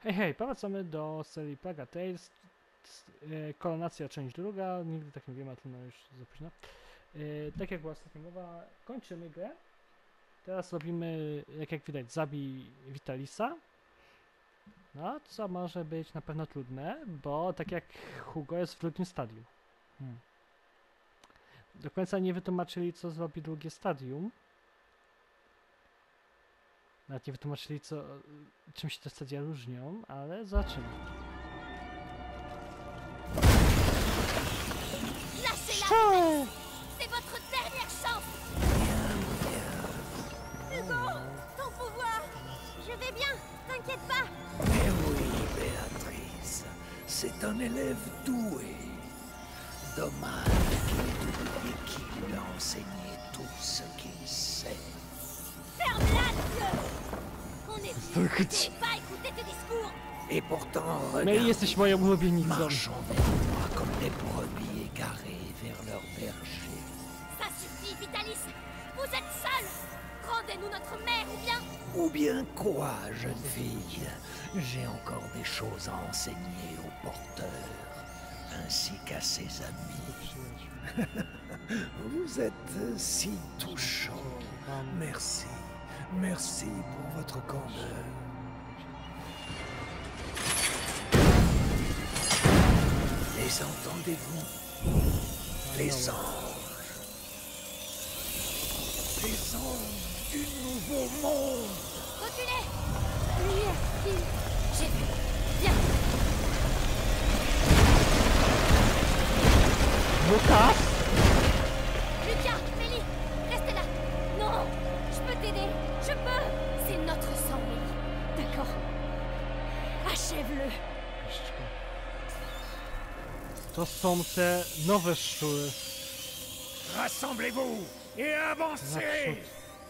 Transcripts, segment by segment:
Hej, hej, powracamy do serii Plaga Tales, koronacja część druga, nigdy tak nie wiem, a to no już za późno. Tak jak była ostatnia mowa, kończymy grę. Teraz robimy, jak widać, zabij Vitalisa. No, co może być na pewno trudne, bo tak jak Hugo jest w drugim stadium. Do końca nie wytłumaczyli, co zrobi drugie stadium. Nawet nie wytłumaczyli, czym się te stadia różnią, ale zobaczymy. Lâchez-la! C'est votre dernière chance! Hugo! Ton pouvoir! Je vais bien, t'inquiète pas! Mais oui, Béatrice, c'est un élève doué. Dommage qu'il oublie qui lui a enseigné tout ce qu'il sait. Ferme-la, Dieu! On est pas écouter tes discours! Et pourtant, Mais regarde, jesteś moją ulubienicą. marchons vers toi comme des brebis égarées vers leur berger. Ça suffit, Vitalis! Vous êtes seul! Rendez-nous notre mère ou bien... Ou bien quoi, jeune fille? J'ai encore des choses à enseigner aux porteurs, ainsi qu'à ses amis. Vous êtes si touchant. Merci, merci pour votre candeur. Les entendez-vous? Les anges. Les anges du nouveau monde. Reculez! Lumière, file! J'ai vu! Viens! Lucas? Lucas! Mélie! Restez là! Non! Je peux t'aider! Je peux! C'est notre sang, Mélie! D'accord? Achève-le! To są te nowe szczury. Rassemblez-vous et avancez! Naprzód.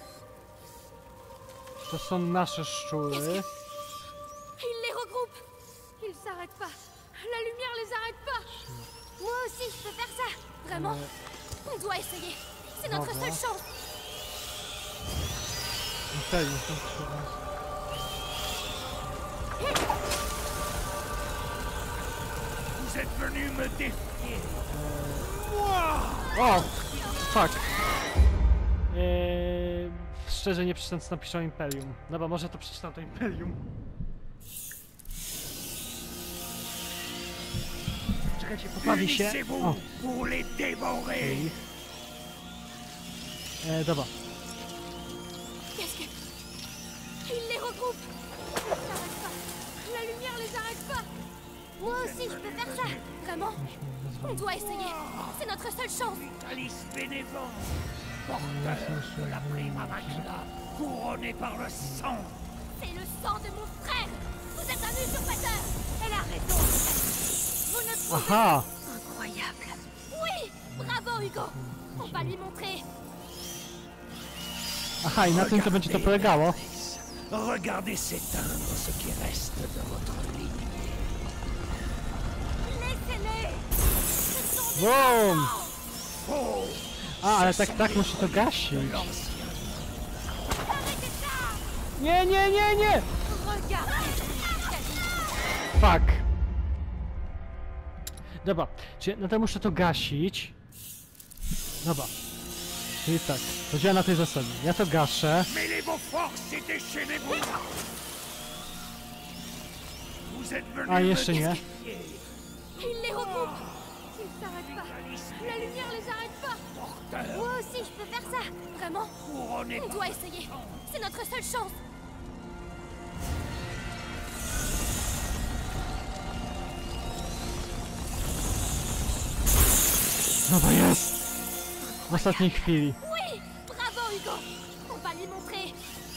To są nasze szczury. Il les regroupe! Ils s'arrêtent pas! La lumière les arrête pas! Moi aussi, je peux faire ça! Vraiment? On doit essayer! C'est notre Dobra. seule chance! Imperium. Vous êtes venu me défier. Moi! O! Fuck. Szczerze nie przeczytam, co napiszą Imperium. Dobra, może to przeczytam to Imperium. Czekajcie, poprawi się. O, Unissez-vous pour les dévorer. okej. Dobra. Qu'est-ce que... Il les regroupe! Ils s'arrêtent pas! La lumière les arrête pas! Moi aussi, je peux faire ça! Vraiment? On doit essayer! C'est notre seule chance! Alice Bénévent, porteur de la prima magna, couronné par le sang. C'est le sang de mon frère! Vous êtes un usurpateur! Elle a raison! Vous ne trouvez... Aha! Incroyable! Oui! Bravo, Hugo! On va lui montrer! Aha, i na tym to będzie to polegało. Béatrice, regardez s'éteindre ce qui reste de votre lignée. Laissez-les! Ce sont des Boom! enfants! Faux! A, ale tak musi to gasić. L'ancien Arrêtez ça! Nie, nie, nie, nie! Regardez! Fuck. Dobra, czyli no to muszę to gasić. Dobra. Czyli tak, to działa na tej zasadzie. Ja to gaszę. Mêlez vos forces et déchaînez-vous! Vous êtes venu A me jeszcze nie. défier. Il les regroupe! Ils s'arrêtent pas! La lumière les arrête pas! Porteur, Moi aussi, je peux faire ça! Vraiment? couronné On par doit essayer! C'est notre seule chance! Dobra, jest! W ostatniej chwili. Oui! Bravo, Hugo! On va lui montrer!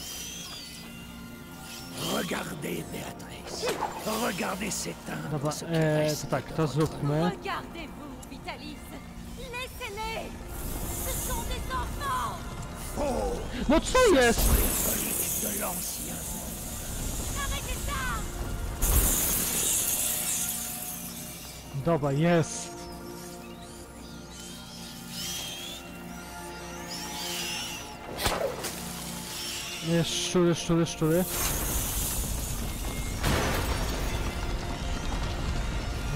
Regardez, Béatrice. Regardez s'éteindre Dobra, ce qui reste to tak, de to votre zróbmy. Regardez-vous, Vitalis! Laissez-les! Ce sont des enfants! faux. No co jest? Les reliques de l'ancien. Arrêtez ça! Dobra, jest! Szczury.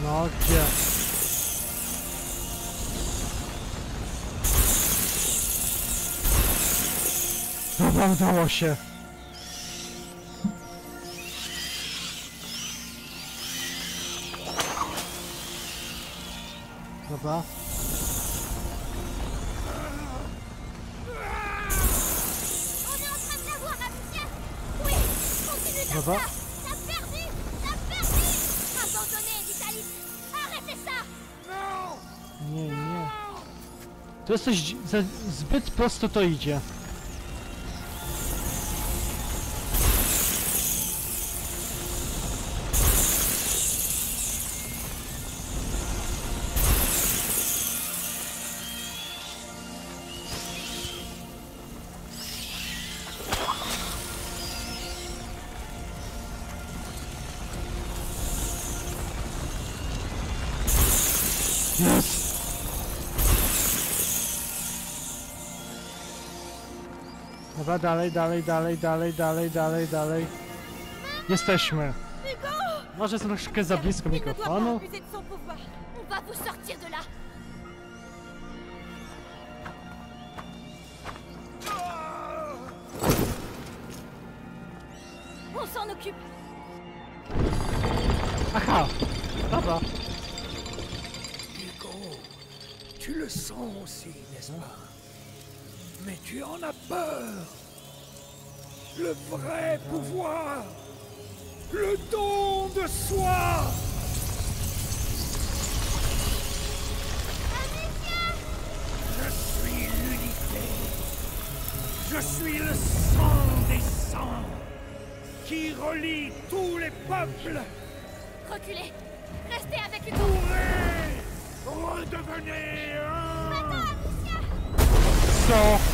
No, gdzie? Dobra, udało się. Dobra. On est en train de l'avoir, Amicia. Oui, continue comme Dobra. ça. T'as perdu. T'as perdu. Abandonnez, Vitalis. Arrêtez ça. Nie, nie. To jest coś zbyt prosto to idzie. Jest! Dobra, dalej. Jesteśmy. Hugo. Może troszkę za blisko Il ne doit pas mikrofonu. abuser de son pouvoir. On va vous sortir de là. On s'en occupe. Aha! Dobra. Hugo, tu le sens aussi, n'est-ce pas? Mais tu en as peur. Le vrai pouvoir. Le don de soi. Je suis l'unité. Je suis le sang des sangs qui relie tous les peuples. Reculez. Restez avec Hugo. Redevenez un. Co?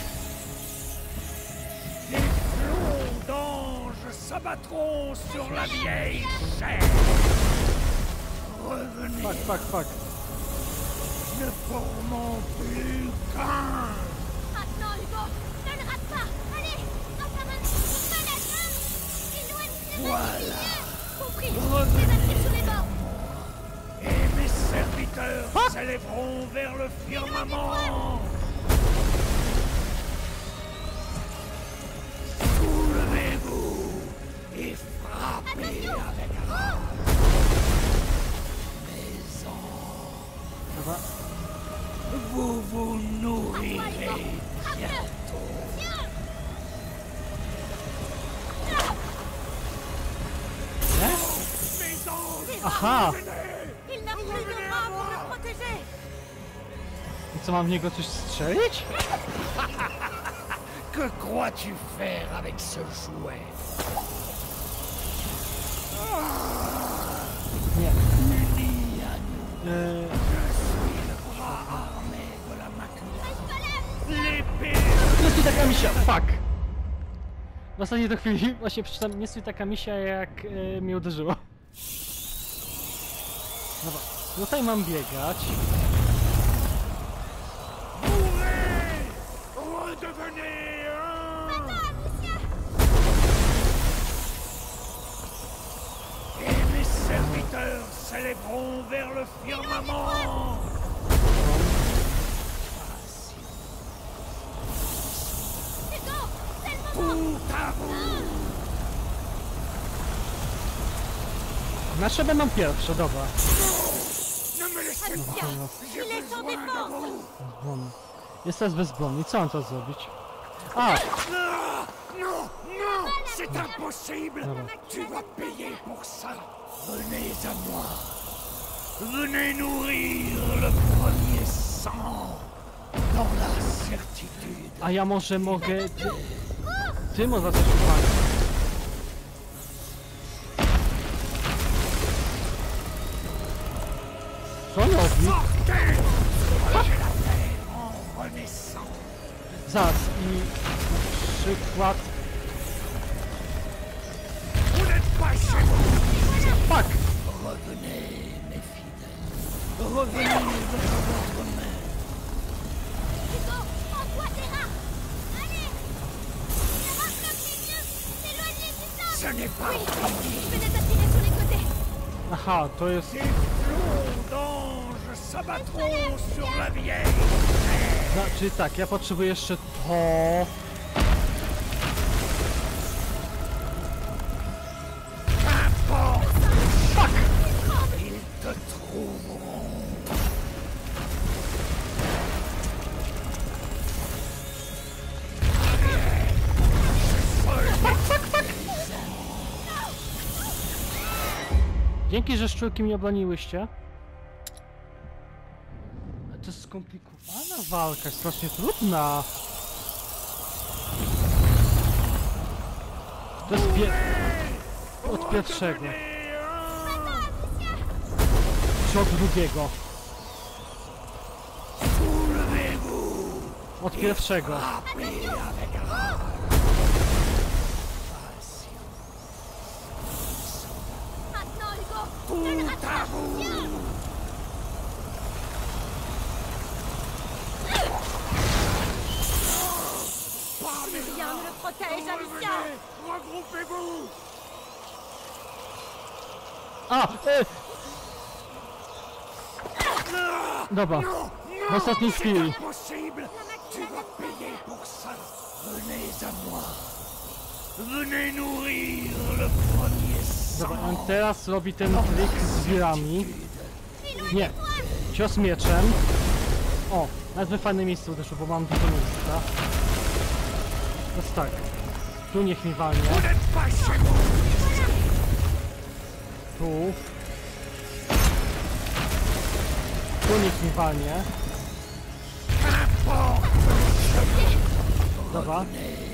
Les flots d'anges s'abattront sur la vieille chair. Revenez, Fuck. ne formons plus qu'un. Maintenant, Hugo. Ne le rate pas. Allez. Enfin, maintenant. Éloigne-les. Voilà. Compris. Les attirez sur les bords. Et mes serviteurs s'élèveront vers le firmament. Soulevez-vous et frappez avec rage. Mais Dobra. vous vous nourrirez Frappe-le. bientôt. Viens. Mes anges, Aha! Il n'a plus de bras pour le protéger. I co, mam w niego coś strzelić? que crois-tu faire avec ce jouet? Nie. Uni à nous. Je suis le bras armé de la macula. L'épée. Nie stój taka misia! Fuck! W ostatniej to chwili właśnie przeczytam, nie stój taka misia, jak mnie uderzyło. Dobra, tutaj mam biegać. Mourez! Redevenez un! Et mes serviteurs s'élèveront vers le firmament. Hugo, c'est le moment. Tout à vous! Nasze będą pierwsze, dobra. Ne me laissez pas! Dobra. J'ai Il est sans besoin de défense. vous! Bezbronny. Jest teraz bezbronny. Co on to zrobić? A! Non! Non! Non! C'est impossible! Dobra. Tu vas payer pour ça! Venez à moi! Venez nourrir le premier sang! Dans la certitude! A ja może mogę... Ty może coś uwagi. Co on robi? Sortez! J'ai la terre en renaissant! Zaraz i... Przykład... Vous n'êtes pas chez vous! Fuck! Revenez, mes fidèles! Revenez vers votre main! Hugo, envoie tes rats. Allez. Les rats bloquent les lieux. Éloignez du sol. Ce n'est pas Oui, fini! je vais les attirer sur les côtés. Aha, to jest... Des s'abattront sur la vieille. No, czyli tak, ja potrzebuję jeszcze to. Ils te trouveront. Dzięki, że szczurki mnie obroniłyście. To jest skomplikowana walka, strasznie trudna. To jest od pierwszego. Czy od drugiego? Od pierwszego. Maintenant, Hugo. Ne le rattrape. Viens. Rien ne le protège, Alicia. Regroupez-vous. A! Dobra, w ostatniej chwili. Impossible. Tu vas payer pour ça. Venez à moi. Venez nourrir le premier sang. Dobra, on teraz robi ten trik z wirami. Nie, cios mieczem. O, nawet w fajne miejsce uderzył, bo mam dużo miejsca. Teraz tak, tu niech mi walnie. Vous n'êtes pas chez moi. Tu. Tu niech mi walnie. Dobra.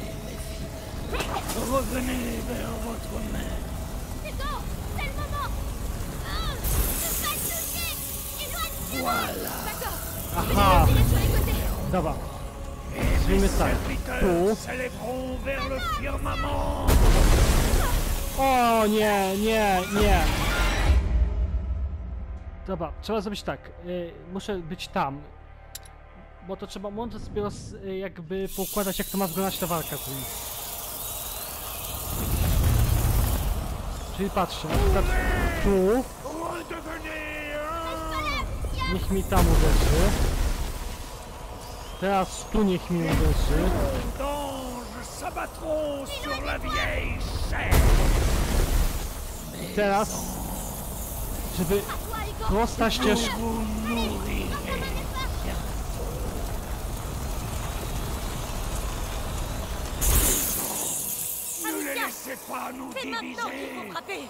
Revenez vers votre mère. Hugo, c'est le moment. Ne pas toucher. Éloigne-toi. Voilà. D'accord. Aha, Essayez sur les côtés. dobra. Et Zrobimy mes tak. serviteurs Tu. s'élèveront vers le firmament. O nie, nie, nie. Dobra, trzeba zrobić tak. Muszę być tam. Bo to trzeba mądrze sobie jakby poukładać, jak to ma wyglądać ta walka z nim. Czyli patrzcie, na przykład tu. Niech mi tam uderzy. Teraz tu niech mi uderzy. D'anges s'abattront sur la vieille chair. Teraz, żeby prosta ścieżka. Vous mourirez. Ne les laissez pas nous C'est maintenant qu'il faut diviser. frapper.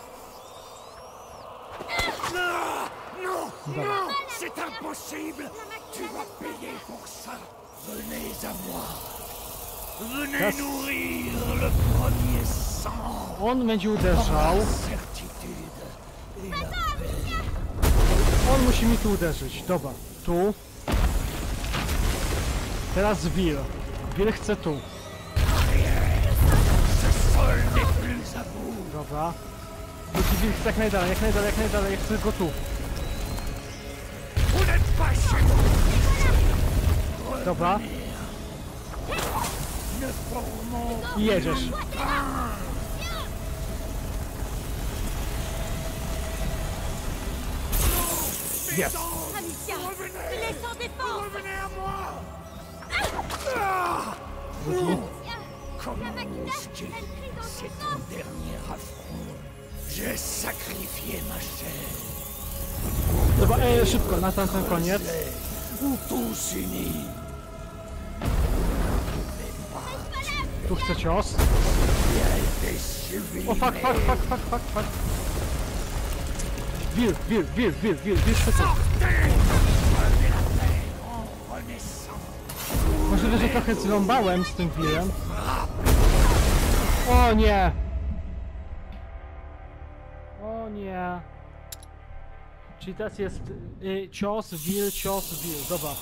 Non, non, non, c'est impossible. Tu vas payer pour ça. Venez à moi. Venez Teraz- nourrir le premier sang. On będzie uderzał. La certitude et la paix. On musi mi tu uderzyć. Dobra, tu. Teraz Wir. Wir chce tu. Ce sol n'est plus à vous. Dobra. Musi Wir jak najdalej, jak najdalej, jak najdalej. Ja chcę go tu. Vous n'êtes pas chez moi. Dobra. Ne formons I jedziesz. Jest. Alicia, laisse en défense. Revenez à moi. Drugi. Comment oses-tu? C'est ton dernier affront. J'ai sacrifié ma chair. Dobra, szybko, na ten koniec. Tous unis. Tu chcę cios. Des O, fuck, fuck, fuck, fuck, fuck, fuck. Wir chce tu. Możliwe, że trochę zrąbałem z tym Wirem. O nie! O nie! Czyli teraz jest cios, Wir, dobra.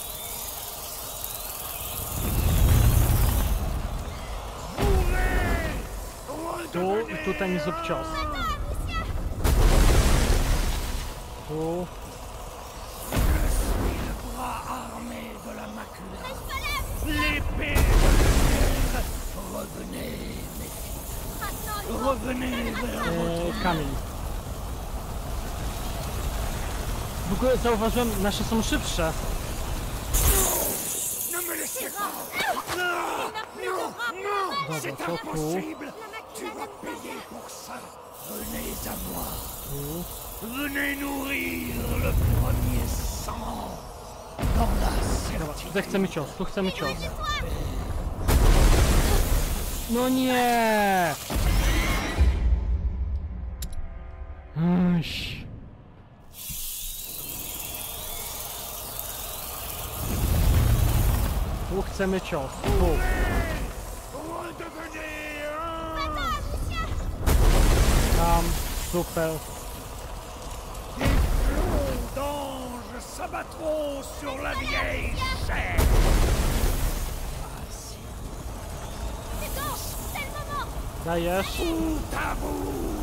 Tu i tutaj mi zrób cios. Tu. Le bras armé de la macula. L'épée de lumière. Revenez, mes filles. Revenez vers votre Kamień. W ogóle zauważyłem, nasze są szybsze. Ne me laissez pas. Dobra, C'est to tu. impossible. Tu vas payer pour ça. Venez à moi. Tu. Venez nourrir le premier sang. Dans la Dobra, certitude. tutaj chcemy cios, tu chcemy cios. No nie! Uś. Tu chcemy cios, tu. Redevenez Tam, super. des flots d'anges s'abattront sur la vieille chair. C'est bon, c'est le moment. Dajesz. Tout à vous.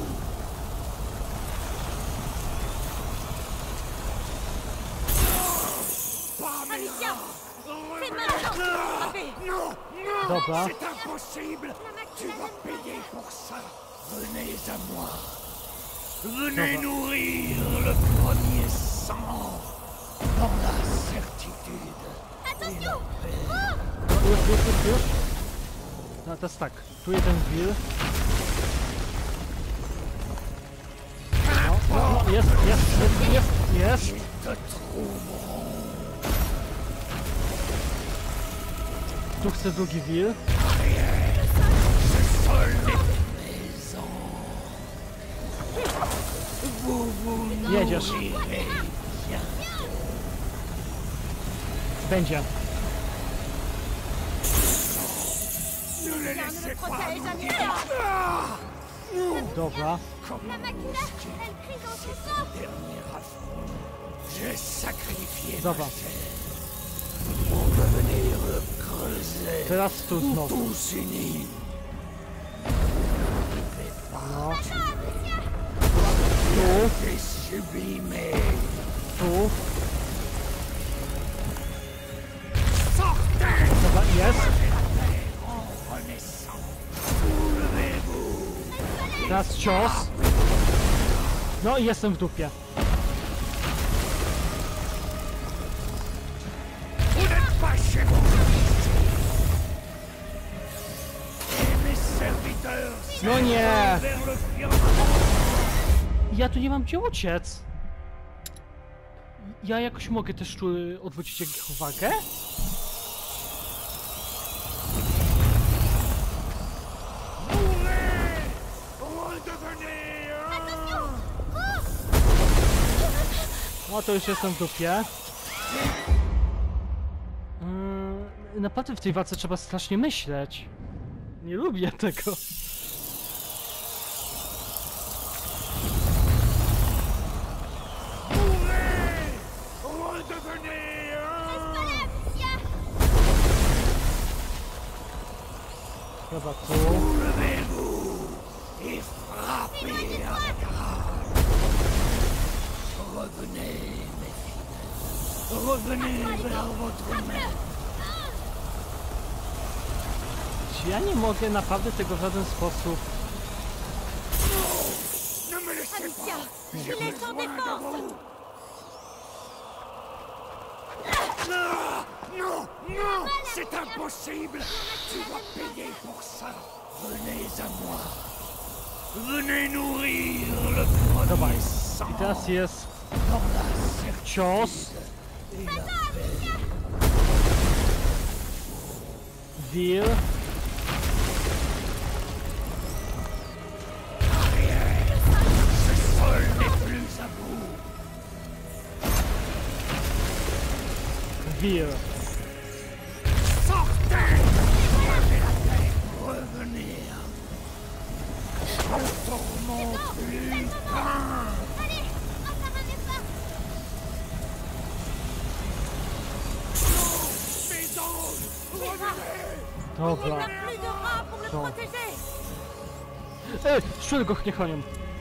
Amicia, c'est maintenant. Frappez. Non, non, Dobra. c'est impossible. Tu vas payer pour ça. Venez à moi. Venez Dobra. nourrir le premier sang. Dans la certitude. Attention. No, już. No to jest tak, tu jeden wir. No, jest. Te trouveront. Tu chcę drugi wir. Seul maison. Vous Jedziesz. nourrirez bien. Będzie. Ne les Tiens, ne laissez le pas. protège, Amicia. Dobra. La machina, elle crie dans son sang. Dernier affront. J'ai sacrifié Dobra. ma chair pour devenir le creuset Teraz tu où znowu. tous unis. No. J'ai sublimé. Tu. Sortez Dobra, jest. en renaissant. Soulevez-vous. Teraz cios. No i jestem w dupie. Vous n'êtes pas chez vous. Et mes serviteurs No nie! vers le firmament. Ja tu nie mam gdzie uciec. Ja jakoś mogę te szczury odwrócić ich uwagę? Redevenez No to już jestem w dupie. Naprawdę w tej walce trzeba strasznie myśleć. Nie lubię tego. redevenez Chyba tu. Soulevez-vous et frappez avec rage. Revenez, mes filles. Revenez vers votre mère. Czy ja nie mogę naprawdę tego w żaden sposób... Ne me laissez Amicia, pas. il est sans défense. Non, non, c'est impossible. Tu vas payer pour ça. Venez à moi. Venez nourrir le Dobra. premier I sang. teraz jest Dans la certitude cios. et la paix. Wir. Ce sol n'est plus à vous. Wir. Sortez. Revenez. Au tourment plus vain. Allez, encore un effort. Mes anges, revenez. Il Dobra. n'a plus de rats pour le Bon. protéger. Ej, szczury go nie chronią.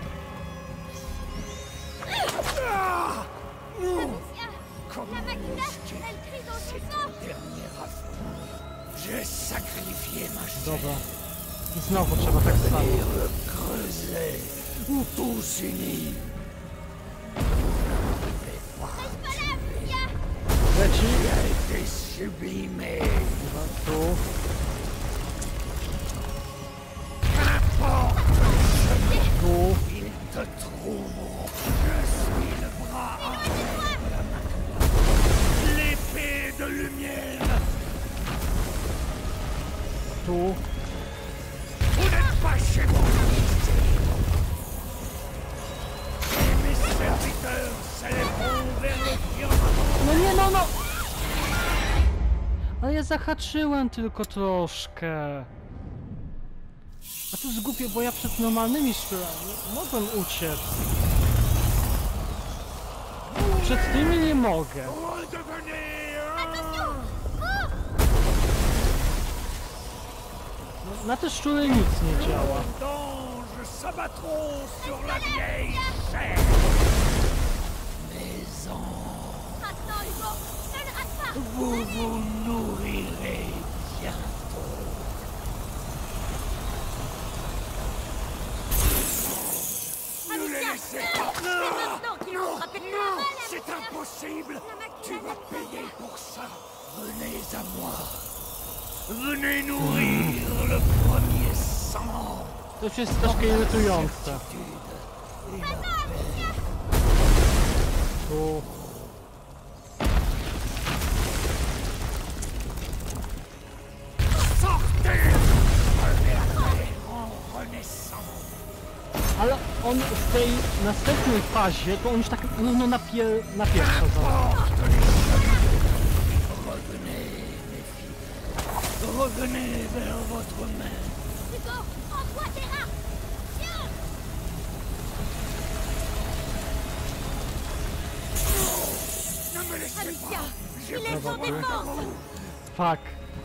Amicia, Comme la machina, mosquée, elle crie dans c'est son ton sang. dernier affront. J'ai sacrifié ma chair Dobra. I znowu trzeba tak samo. pour le creuset où tous unis. Vous n'en pouvez pas. leci. a été sublimé. Dobra, tu. Tu. Ils te trouveront. Je suis le bras armé de la Macula. L'épée de lumière. Tu. Vous n'êtes pas chez moi. Et mes serviteurs s'élèveront vers le firmament. No nie, no, no! Ale ja zahaczyłem tylko troszkę. A to jest głupie, bo ja przed normalnymi szczurami mogłem uciec. Przed tymi nie mogę. No, na te szczury nic nie działa. D'anges s'abattront sur la vieille chair. Mes anges, Attends, Hugo. Ne le rate pas. vous vous nourrirez bientôt. Ne les laissez pas. C'est maintenant qu'ils vont frapper de la balle. C'est impossible. Tu vas payer pour ça. Venez à moi. Venez nourrir le premier sang. To już jest troszkę irytujące. Certitude et la paix. Tu. Sortez. Prenez la paix en renaissant. Ale on w tej następnej fazie, to on już tak no napieprza za. Porte les chemins. Revenez, mes filles. Revenez vers votre mère. Hugo, prends-toi tes rats. Tiens. Ne me laissez Amicia, pas. il est sans défense. Fuck.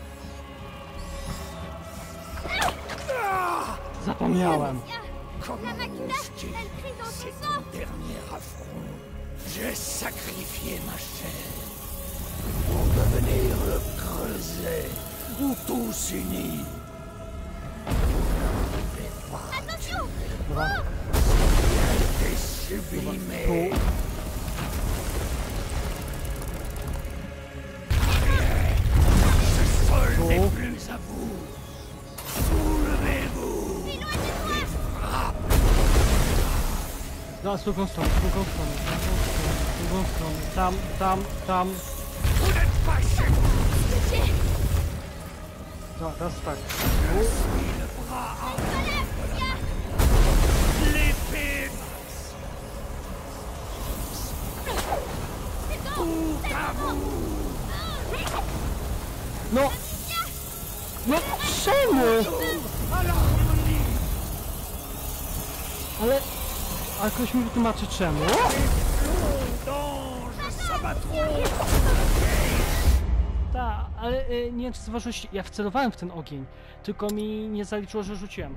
Zapomniałem. Comment La Macula, oses-tu? elle crie dans C'est son sang. ton dernier affront. J'ai sacrifié ma chair pour devenir le creuset où tous unis. Vous n'arrivez pas à Attention. Dobra. qui a été sublimé. Tu. Ce sol Oh. n'est plus à vous. Soulevez-vous et frappez. No, z drugą stronę, z drugą stronę, z drugą stronę. Tam. Vous n'êtes pas chez moi. Pitié. No, teraz tak. Je suis le bras armé de la Macula. L'épée tout à vous. No! No, czemu? À l'harmonie. Ale ktoś mi wytłumaczy czemu? D'anges s'abattront. Tak, ale nie wiem czy zauważyłeś, ja wcelowałem w ten ogień, tylko mi nie zaliczyło, że rzuciłem.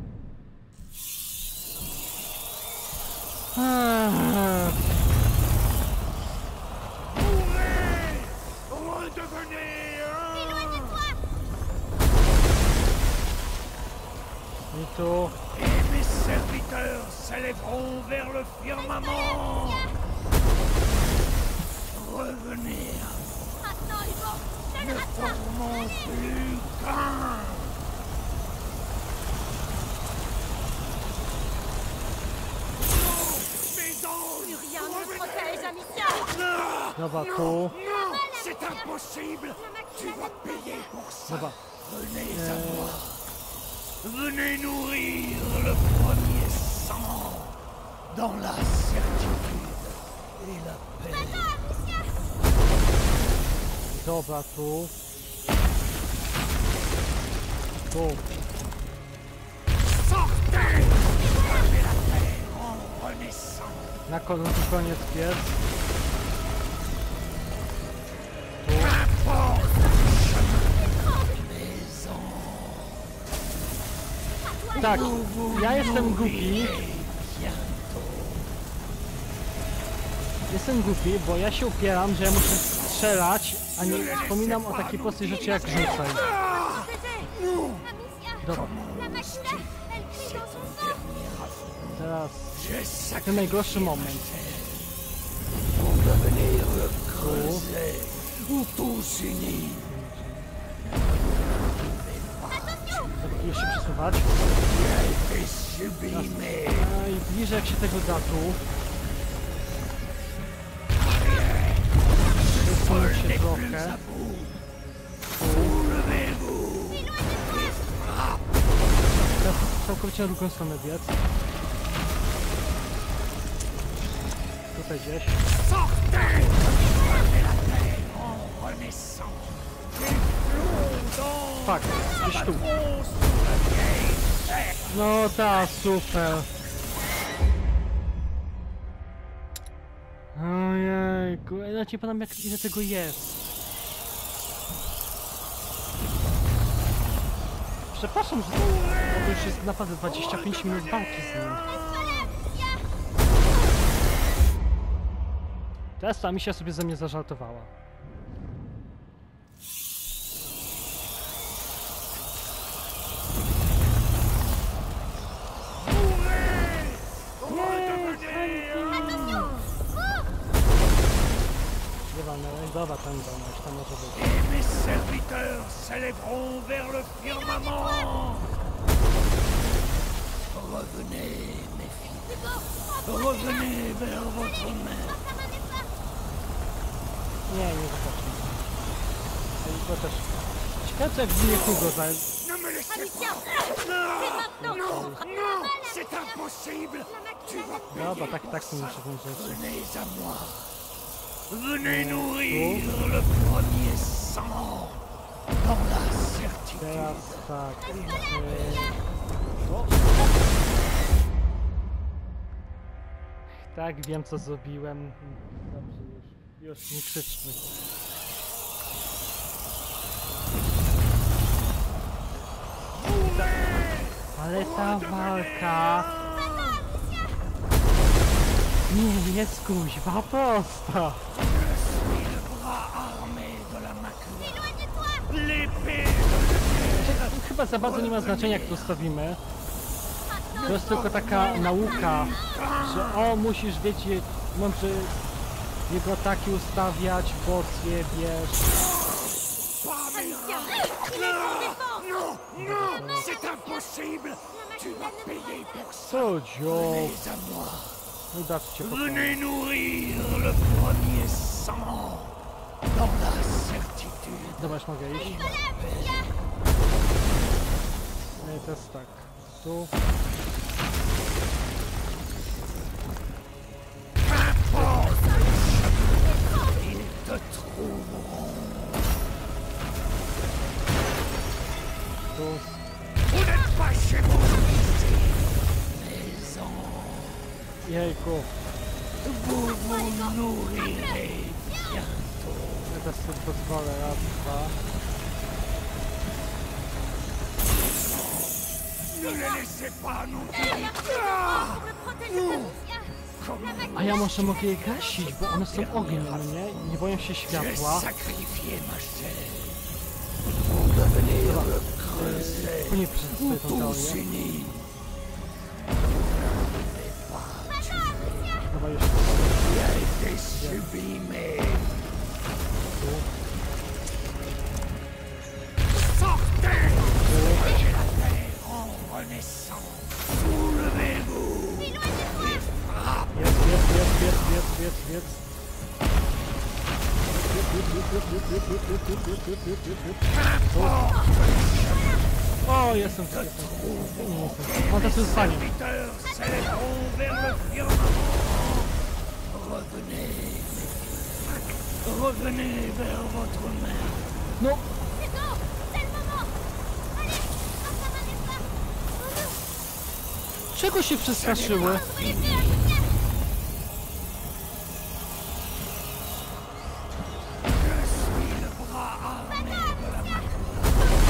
Redevenez un. Éloigne-toi. I tu. Et mes serviteurs s'élèveront vers le firmament. Revenez à moi. Attends, Hugo. Ne Ne le rate pas. formons plus qu'un. Mes anges, Plus rien ne me revenez. protège, Amicia. Dobra, tu. Non, c'est impossible. Tu vas payer pour ça. Dobra. Venez à moi. Venez nourrir le premier sang dans la certitude et la paix. Dobra, tu. Tu. Sortez! Prenez la paix en renaissant. Na koniec pies. Qu'importe le chemin. Mes anges, Tak, ja jestem głupi. Jestem głupi, bo ja się upieram, że ja muszę strzelać, a nie wspominam o takiej prostej rzeczy jak rzucaj. Amicia, Dobra, la Macula, elle crie dans son sang. teraz j'ai ten najgorszy moment. pour devenir le creuset ou tous unis. Tak, jeszcze przesuwać. Qui a été sublimé. A i bliżej jak się tego da tu. Przesunąć się trochę. Teraz całkowicie na drugą stronę biec. Tutaj gdzieś. Sortez de la terre en renaissant. Tak, gdzieś tu. No ta, super. Ojejku, ja nie pamiętam ile tego jest. Przepraszam, że to już jest naprawdę 25 minut walki z nim. Teraz ta misja sobie ze mnie zażartowała. Dobra, tam może być. Et mes serviteurs s'élèveront vers le firmament. Revenez, mes filles. Revenez vers votre mère. Nie zapraszam. To też. Ciekawe co jak bije Hugo za... Ne me laissez pas. Non, non, non, c'est impossible. Tu vas Dobra, tak są nasze rzeczy. Venez à moi. Venez nourrir le premier sang dans la certitude. Teraz tak. O. Tak, wiem co zrobiłem. Dobrze, już nie krzyczmy. Ale ta walka... Nie jest kuźwa prosta. Chyba za bardzo nie ma znaczenia jak to stawimy. To jest tylko taka nauka, że o, musisz wiedzieć, mądrze jego ataki ustawiać, bo wiesz. Non, non, c'est impossible. Tu vas payer pour ça. Co dziób? Venez à moi. No dać cię pokoju. Venez nourrir le premier sang dans la certitude. Dobra, już mogę iść. No i teraz tak. Tu. Ils te trouveront. Tu. Vous n'êtes pas chez vous ici, maison. Jejku. Vous vous nourrirez bientôt. Ja teraz sobie pozwolę. Raz, dwa. Ne les laissez pas nous A ja może mogę je gasić, bo one są ogniem, no nie? Nie boją się światła. sacrifier ma chair. Vous devenez le creuset. Później przedstawię tą Tous teorię. unis. Dobra, już. Qui a été sublimé. Sortez de la terre en renaissant. Soulevez-vous et frappez. Biec. O, jestem. O, to jest fajnie. Serviteurs s'élèveront vers le firmament. Revenez vers votre mère. No, C'est bon, c'est le moment. Allez, Benjamin n'est pas. Oh non. czego się przestraszyły? Je suis le bras armé de la Makura.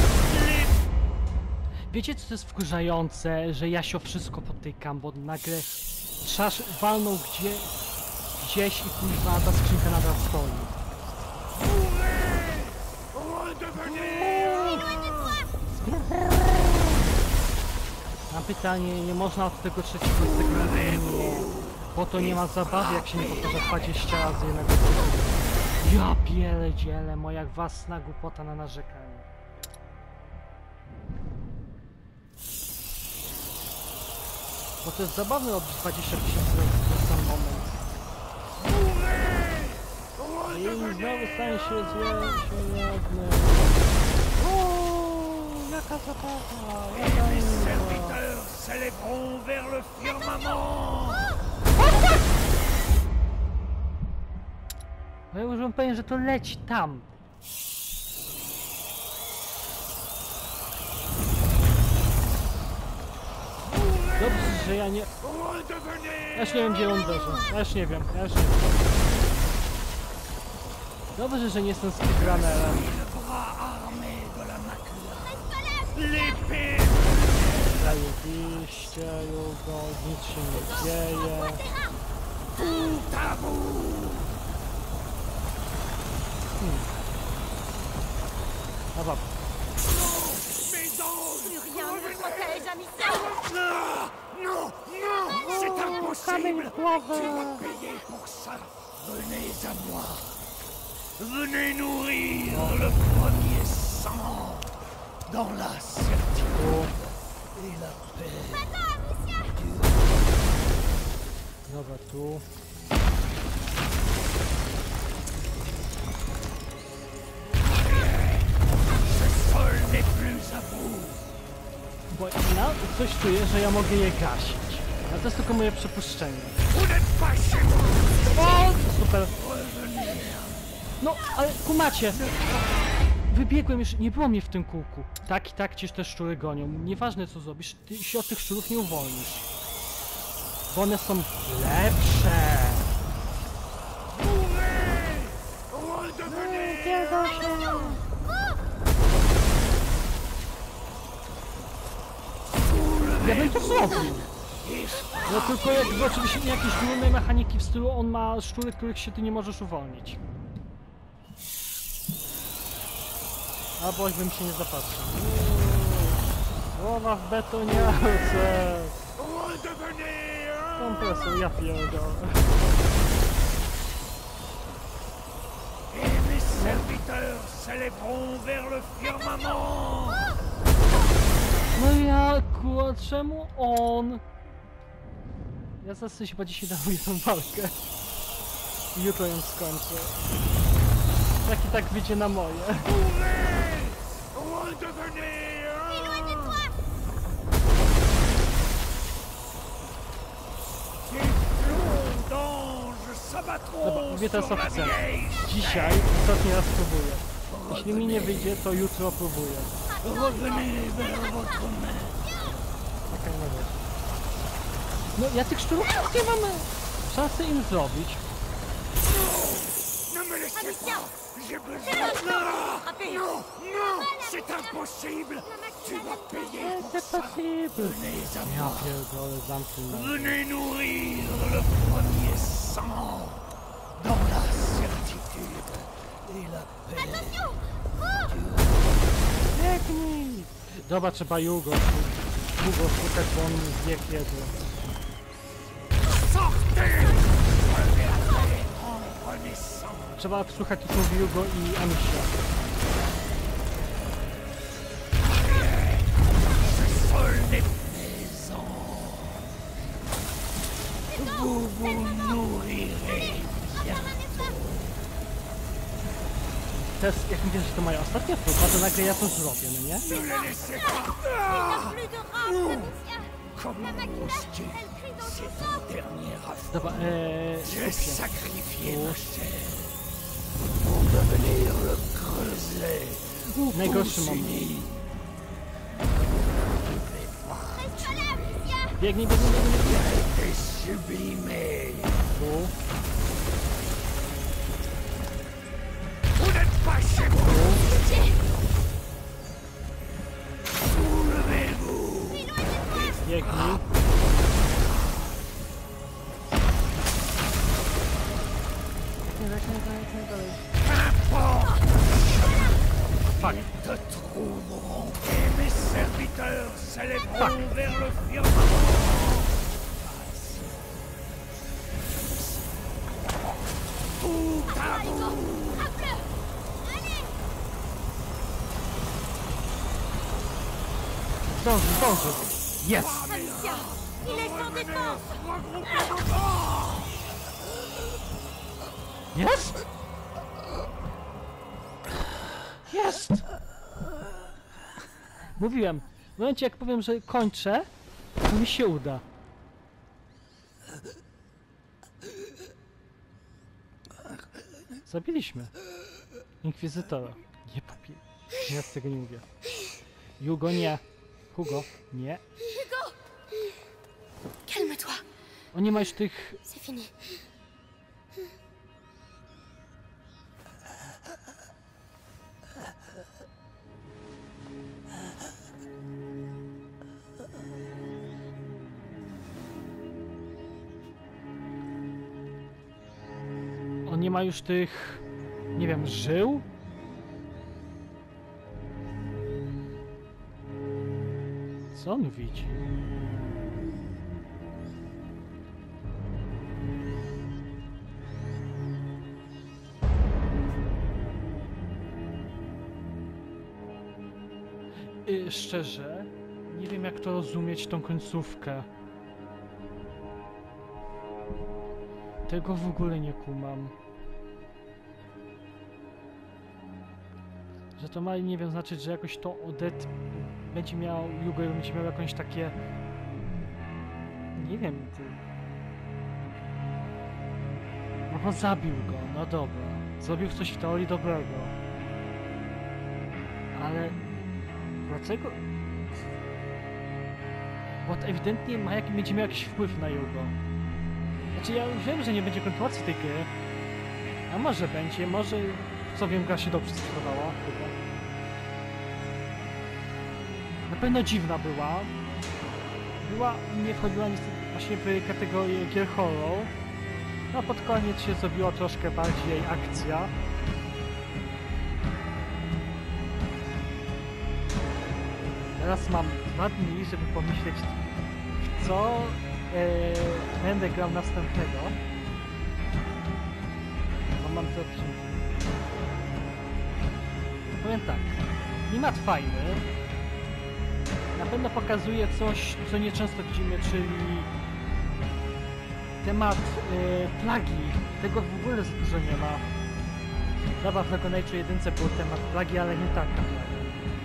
Wiecie co to jest wkurzające, że ja się o wszystko potykam, bo nagle trzasz walnął gdzieś i kurwa ta skrzynka nadal stoi. Mam pytanie, nie można od tego trzeciego segmentu nie, bo to nie ma zabawy, jak się nie powtarza 20 razy jednego segmentu. Ja pierdzielę, moja własna głupota na narzekanie. Bo to jest zabawne odbić 20 000 w ten moment. I znowu stanie się jedny. Jaka zabawa! Les serviteurs s'élèveront vers le firmament. No ja już wam powiem, że to leci tam. Dobrze, że ja nie... Ja już nie wiem, gdzie on uderzy. Ja już nie wiem. Dobrze, że nie jestem speedrunnerem. Zajebiście, Jugo, nic się nie dzieje. No dobra. Plus rien ne me protège, Amicia. Non, c'est impossible. Tu vas payer pour ça. Venez à moi. Venez nourrir le premier sang dans la certitude et la paix. Dobra, tu. Ce sol n'est plus à vous. Bo ja coś czuję, że ja mogę je gasić. Ale to jest tylko moje przypuszczenie. Vous n'êtes pas chez moi. O, super. No, ale kumacie. Wybiegłem już, nie było mnie w tym kółku. Tak i tak cię te szczury gonią. Nieważne co zrobisz, ty się od tych szczurów nie uwolnisz. Bo one są lepsze. Ja bym to zrobił. No tylko jakby oczywiście jakieś główne mechaniki w stylu on ma szczury, których się ty nie możesz uwolnić. Albo bym się nie zapatrzył. Głowa w betoniarce. Kompresor, ja pierdolę. Et mes serviteurs s'élèveront vers le firmament. No ja, kurwa, czemu on? Ja zaraz coś chyba dzisiaj daruję tą walkę. I jutro ją skończę. Tak i tak wyjdzie na moje. Dobra, mówię teraz oficjalnie. Dzisiaj ostatni raz próbuję. Jeśli mi nie wyjdzie, to jutro próbuję. Okej, no dobra. No ja tych szczurów nie mam szansy im zrobić. Ne me laissez pas. J'ai besoin. Non, c'est impossible. Tu vas payer pour ça. Venez à Ja moi. pierdolę, zamknij nas. Venez nourrir le premier sang dans la certitude et la paix. Biegnij! Dobra, trzeba Jugo szukać, bo on wie kiedy. Sortez! Prenez sang. Trzeba słuchać, co mówi Jugo i Amicia. Ce sol n'est plaisant. Vous vous nourrirez. Teraz, jak mówię, że to moja ostatnia próba, to nagle ja to zrobię, no nie? Ne les laissez pas. Plus de rage, Amicia. Comment oses-tu? C'est ton dernier affront. Dobra, J'ai skupię. sacrifié ma chair pour devenir le creuset où Najgorszy tous moment. unis. Reste là, Amicia. Biegnij. Et sublimé. Tu. Vous n'êtes pas chez moi. Soulevez-vous. Biegnij. Fuck. Te trouveront. Et mes serviteurs s'élèveront vers le firmament. Tout à vous. zdąży. Jest! Amicia, il est sans défense. Jest! Jest! Mówiłem, w momencie jak powiem, że kończę, to mi się uda. Zabiliśmy Inkwizytora. Nie papier. Ja z tego nie mówię. Hugo nie. Hugo nie. Hugo, calme-toi, On nie ma już tych... c'est fini. On nie ma już tych... Nie wiem, żył? Co on widzi? Szczerze, nie wiem jak to rozumieć, tą końcówkę. Tego w ogóle nie kumam. Że to ma, nie wiem, znaczyć, że jakoś to będzie miał, Hugo będzie miał jakąś takie... Nie wiem, no bo zabił go, no dobra. Zrobił coś w teorii dobrego. Ale... Dlaczego? Bo to ewidentnie będzie miał jakiś wpływ na Hugo. Znaczy ja już wiem, że nie będzie kontynuacji tej gry. A może będzie, może... Co wiem, gra się dobrze sprzedawała, chyba. Na pewno dziwna była. Nie wchodziła niestety właśnie w kategorię gier horror. No a pod koniec się zrobiła troszkę bardziej akcja. Teraz mam 2 dni, żeby pomyśleć, w co będę grał następnego. Bo mam to przyjęcie. Powiem tak, klimat fajny. Na pewno pokazuje coś, co nieczęsto widzimy, czyli temat plagi. Tego w ogóle za dużo nie ma. Dobra, w Dragon Age 1 był temat plagi, ale nie taka plaga.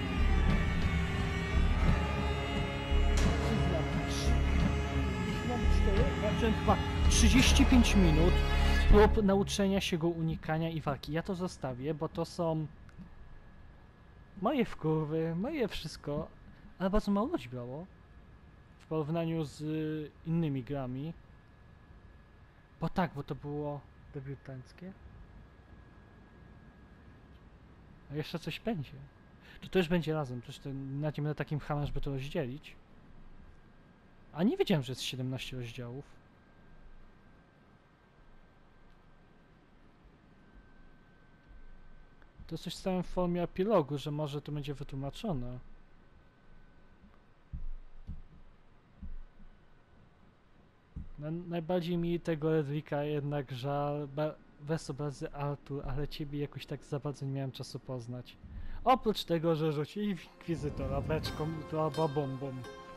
Zacząłem chyba 35 minut prób nauczenia się go unikania i walki. Ja to zostawię, bo to są moje wkurwy, moje wszystko, ale bardzo mało ludzi grało w porównaniu z innymi grami. Bo tak, bo to było debiutanckie. A jeszcze coś będzie. To też będzie razem, też na tym takim hamem, żeby to rozdzielić. A nie wiedziałem, że jest 17 rozdziałów. To coś stałem w formie epilogu, że może to będzie wytłumaczone. Najbardziej mi tego Edrika jednak żal, bez obrazy Artur, ale ciebie jakoś tak za bardzo nie miałem czasu poznać. Oprócz tego, że rzucili w Inkwizytora beczką albo bombą.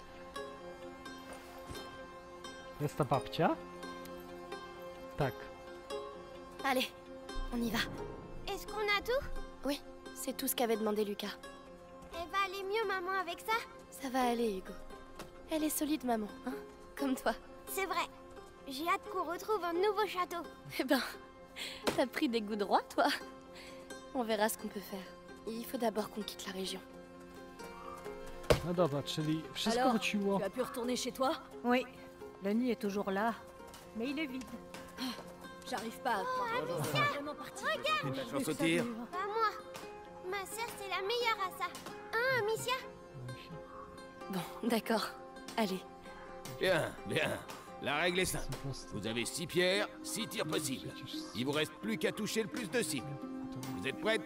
Jest ta babcia? Tak. Allez, on y va. Est-ce qu'on a tout? Oui, c'est tout ce qu'avait demandé Lucas. Elle va aller mieux, maman, avec ça? Ça va aller, Hugo. Elle est solide, maman, hein? Comme toi. C'est vrai. J'ai hâte qu'on retrouve un nouveau château. Eh ben, t'as pris des goûts droits, toi. On verra ce qu'on peut faire. Il faut d'abord qu'on quitte la région. No dobra, czyli wszystko Alors, wróciło. tu as pu retourner chez toi? Oui, le nid est toujours là, mais il est vide. J'arrive pas à croire. C'est vraiment parti. Regarde! Chance au tir. Pas moi. Ma sœur, c'est la meilleure à ça. Hein, Amicia? Bon, d'accord. Allez. Bien, bien. La règle est simple. C'est proste. Vous avez 6 pierres, 6 tirs possibles. Il vous reste plus qu'à toucher le plus de cibles. Vous êtes prêtes?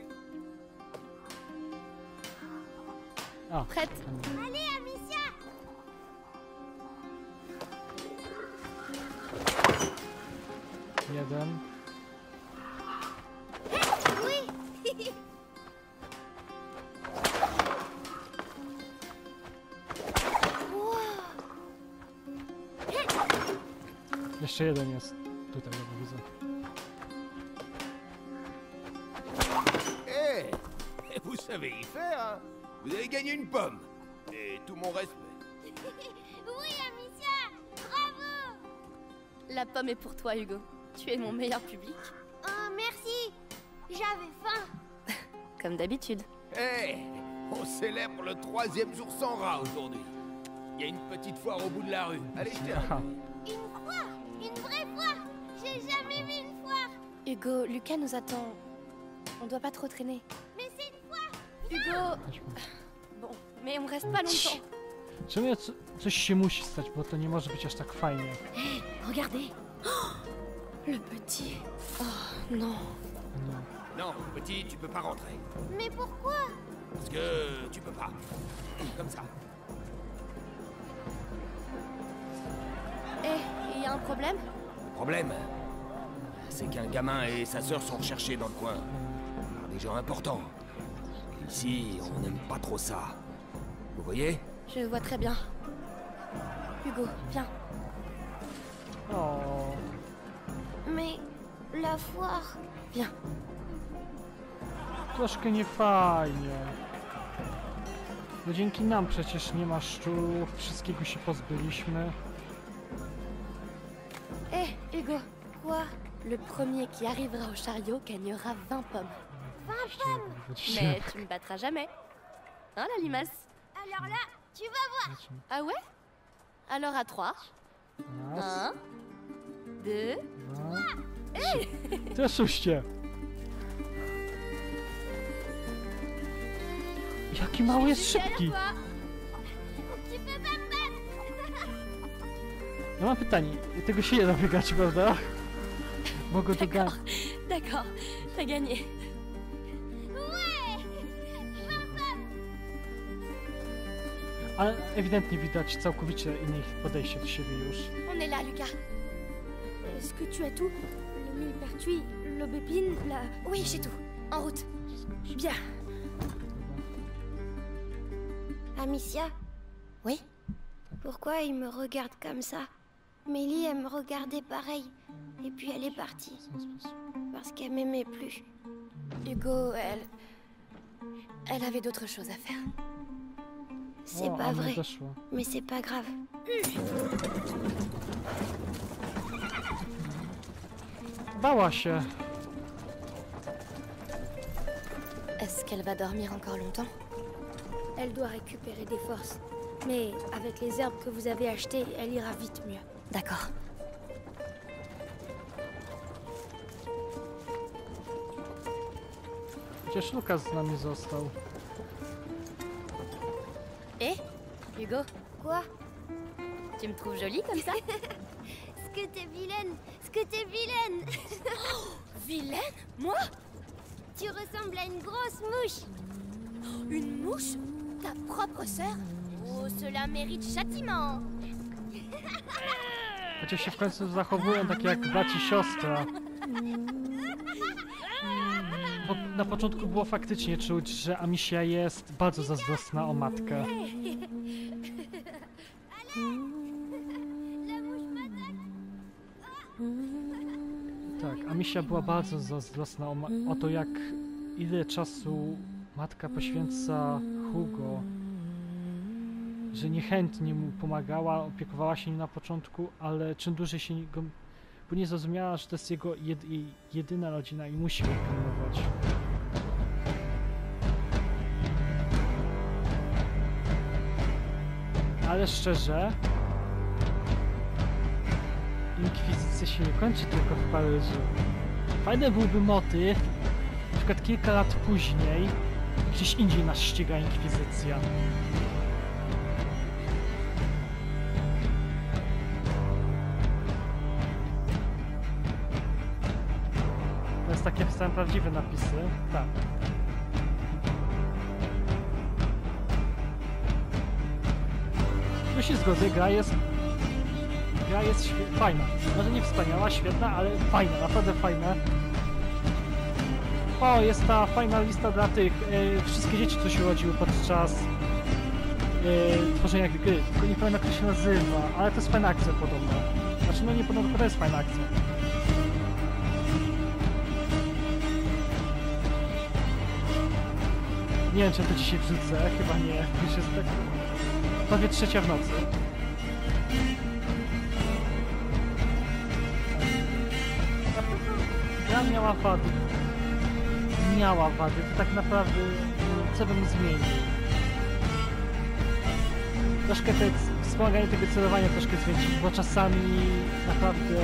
A, Prête? Allez, Amicia! jeden. Oui! Jeszcze jeden jest tutaj, jak widzę. Eh, vous savez y faire, hein? Vous avez gagné une pomme. Et tout mon respect. Oui, Amicia! Bravo! La pomme est pour toi, Hugo. Tu es mon meilleur public. Oh, merci! J'avais faim! Comme d'habitude. Eh, on célèbre le 3e jour sans rat aujourd'hui. Il y a une petite foire au bout de la rue. Allez, jetez un Ah, Une foire! Une vraie foire! J'ai jamais vu une foire! Hugo, Lucas nous attend. On doit pas trop traîner. Mais c'est une foire! Hugo! Bon, mais on reste pas longtemps. czemu coś się musi stać, bo to nie może być aż tak fajnie. Regardez. Oh, le petit. Oh, non. No. Non, petit, tu peux pas rentrer. Mais pourquoi? Parce que tu peux pas. Comme ça. Eh, y a un problème? Le problème, c'est qu'un gamin et sa sœur sont recherchés dans le coin. Par des gens importants. Et ici, on n'aime pas trop ça. Vous voyez? Je vois très bien. Hugo, viens. O, Mais la foire... Viens. troszkę niefajnie. No dzięki nam przecież nie ma szczurów, wszystkiego się pozbyliśmy. Eh, Hugo. Quoi? Le premier qui arrivera au chariot gagnera 20 pommes. Mais tu me battras jamais. Hein, la limace? Alors là, tu vas voir! Ah ouais? Alors à 3. Raz, 1, 2. dwa, trzy. Te szuście. Jaki mały jest szybki. Tu peux pas me battre! Ja mam pytanie, tego się nie da wygrać, prawda? Mogę to grać. D'accord, t'as gagné. Ouais! Ale ewidentnie widać całkowicie inne podejście do siebie już. On est là, Lucas. Est-ce que tu as tout? Le millepertuis, l'aubépine, la... Oui, j'ai tout. En route. Bien. Amicia? Oui? Pourquoi il me regarde comme ça? Mélie, elle me regardait pareil. Et puis elle est partie. W ten sposób. Parce qu'elle m'aimait plus. Hugo, elle avait d'autres choses à faire. C'est O, pas a mnie vrai. doszło. Mais c'est pas grave. Bała się. Est-ce qu'elle va dormir encore longtemps? Elle doit récupérer des forces. Mais avec les herbes que vous avez achetées, elle ira vite mieux. D'accord. Chociaż Lukas z nami został. Eh, Hugo, Quoi? tu me trouves jolie comme ça? Ce que t'es vilaine! Ce que t'es vilaine! Vilaine? Moi? Tu ressembles à une grosse mouche! Une mouche? Ta propre sœur? Oh, cela mérite châtiment. Chociaż się w końcu zachowują tak jak brat i siostra. Bo na początku było faktycznie czuć, że Amicia jest bardzo zazdrosna o matkę. Tak, Amicia była bardzo zazdrosna o to, jak ile czasu matka poświęca Hugo. Że niechętnie mu pomagała, opiekowała się nim na początku, ale czym dłużej się go... Bo nie zrozumiała, że to jest jego jej jedyna rodzina i musi go pilnować. Ale szczerze... Inkwizycja się nie kończy tylko w Paryżu. Fajny byłby motyw, na przykład kilka lat później, gdzieś indziej nas ściga Inkwizycja. To jest takie same prawdziwe napisy. Tak. Tu się zgodzę, gra jest fajna. Może nie wspaniała, świetna, ale fajna, naprawdę fajna. O, jest ta fajna lista dla tych wszystkie dzieci, co się urodziły podczas tworzenia gry. Tylko nie pamiętam, jak to się nazywa, ale to jest fajna akcja podobna. Znaczy, no nie podobno, to jest fajna akcja. Nie wiem, czy to dzisiaj wrzucę, chyba nie. Już jest tak prawie 3 w nocy. Gra miała wady. Miała wady, to tak naprawdę co bym zmienił. Troszkę te wspomaganie tego celowania troszkę zwiększyć, bo czasami naprawdę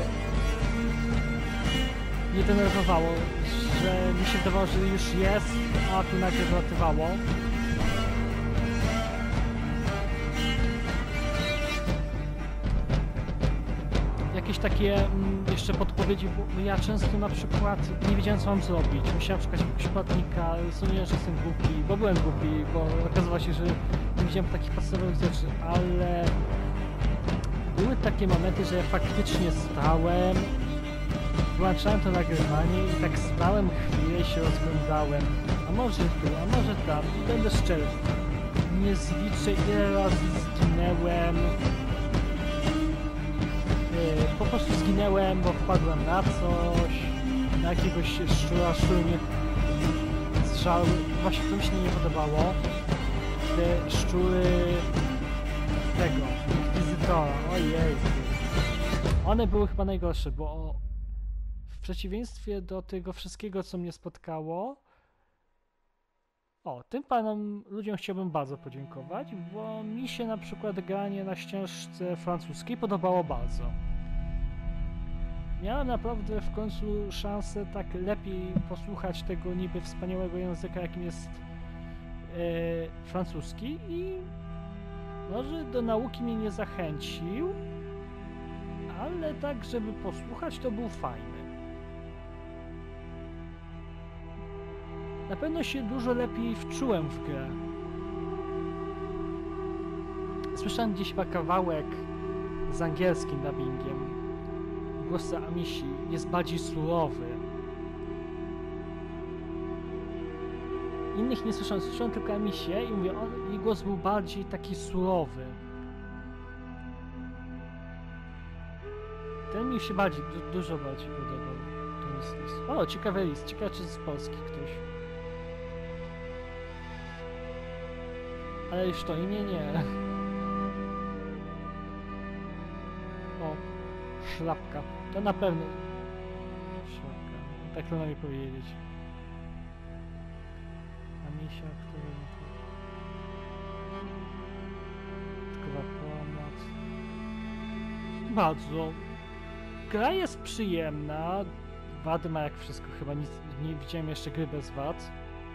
mnie denerwowało, że mi się wydawało, że już jest, a tu nagle wylatywało. Jakieś takie jeszcze podpowiedzi, bo ja często na przykład nie wiedziałem, co mam zrobić. Musiałem szukać jakiegoś płatnika, sądziłem, że jestem głupi, bo byłem głupi, bo okazało się, że nie widziałem takich podstawowych rzeczy, ale były takie momenty, że ja faktycznie stałem, włączałem to nagrywanie i tak stałem chwilę i się rozglądałem. A może tu, a może tam, i będę szczery. Nie zliczę, ile razy zginęłem. Po prostu zginęłem, bo wpadłem na coś, na jakiegoś szczura, mnie strzał. Właśnie to mi się nie podobało. Te szczury tego, inkwizytora, ojej. One były chyba najgorsze, bo w przeciwieństwie do tego wszystkiego, co mnie spotkało, tym panom ludziom chciałbym bardzo podziękować, bo mi się na przykład granie na ścieżce francuskiej podobało bardzo. Miałem naprawdę w końcu szansę tak lepiej posłuchać tego niby wspaniałego języka, jakim jest francuski, i może do nauki mnie nie zachęcił, ale tak, żeby posłuchać, to był fajny. Na pewno się dużo lepiej wczułem w grę. Słyszałem gdzieś chyba kawałek z angielskim dubbingiem. Głos Amishi jest bardziej surowy. Innych nie słyszałem, słyszałem tylko Amisię i mówię, jej głos był bardziej taki surowy. Ten mi się dużo bardziej podobał. O, ciekawy list. Ciekawe, czy z Polski ktoś. Ale już to imię nie. O, szlapka. To na pewno. Szlapka. Tak trudno mi powiedzieć. A misia, który... Tylko pomoc. Bardzo. Gra jest przyjemna. Wady ma jak wszystko. Chyba nic, nie widziałem jeszcze gry bez wad.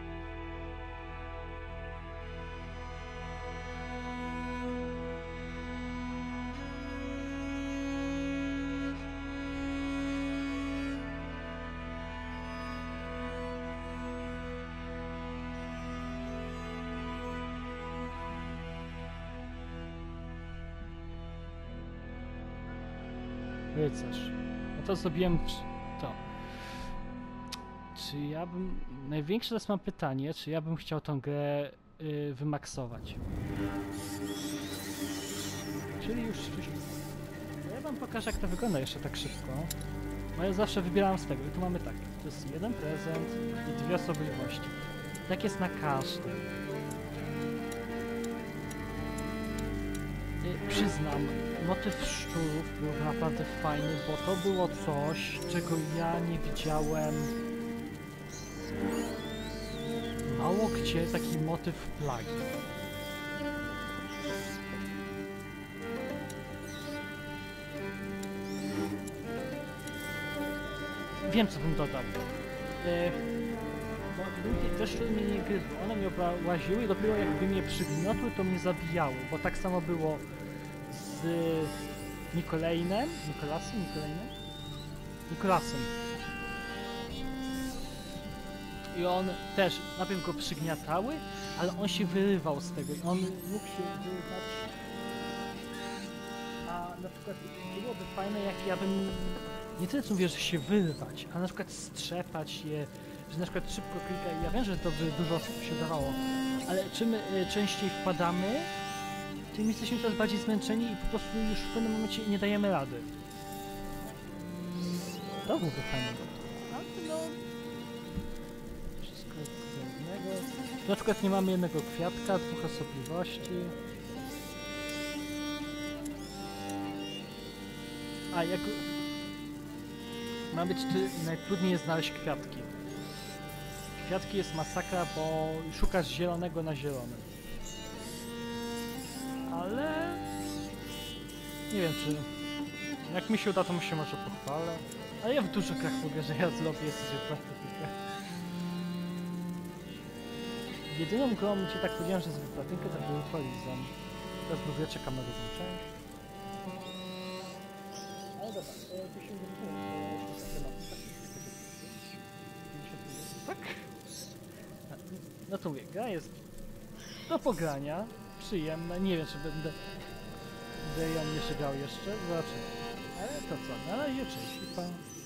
Rycerz. No to zrobiłem to. Czy ja bym... Największe teraz mam pytanie, czy ja bym chciał tą grę wymaksować. Czyli już wcześniej. Ja wam pokażę, jak to wygląda jeszcze tak szybko. No ja zawsze wybieram z tego. I tu mamy tak. To jest jeden prezent i 2 osobliwości. Tak jest na każdym. Przyznam, motyw szczurów był naprawdę fajny, bo to było coś, czego ja nie widziałem mało gdzie, taki motyw plagi. Wiem, co bym dodał. Bo ludzie też mnie nie gryzły, one mnie łaziły i dopiero jakby mnie przygniotły, to mnie zabijały, bo tak samo było z Nikolasem. I on też, najpierw go przygniatały, ale on się wyrywał z tego, on mógł się wyrywać. A na przykład byłoby fajne, jak ja bym, nie tyle co mówię, że się wyrwać, a na przykład strzepać je, że na przykład szybko klika. Ja wiem, że to by dużo osób się dawało, ale czym częściej wpadamy, tym jesteśmy coraz bardziej zmęczeni i po prostu już w pewnym momencie nie dajemy rady. To byłby fajny. Ale no... Wszystko jest z jednego. Na przykład nie mamy jednego kwiatka, dwóch osobliwości. A jak... Ma być najtrudniej jest znaleźć kwiatki. Kwiatki jest masakra, bo szukasz zielonego na zielonym. Ale... Nie wiem czy... Jak mi się uda, to się może pochwalę. Ale ja w dużo grach mówię, że ja zrobię jesteś platynkę. Jedyną grą, gdzie tak powiedziałem, że zrobię platynkę, to był Horizon. Teraz mówię, czekam na drugą część. Ale dobra, to się tak? No to mówię, gra jest do pogrania, przyjemna, nie wiem czy będę ją jeszcze grał jeszcze, zobaczymy. Ale to co, na razie, cześć, pa.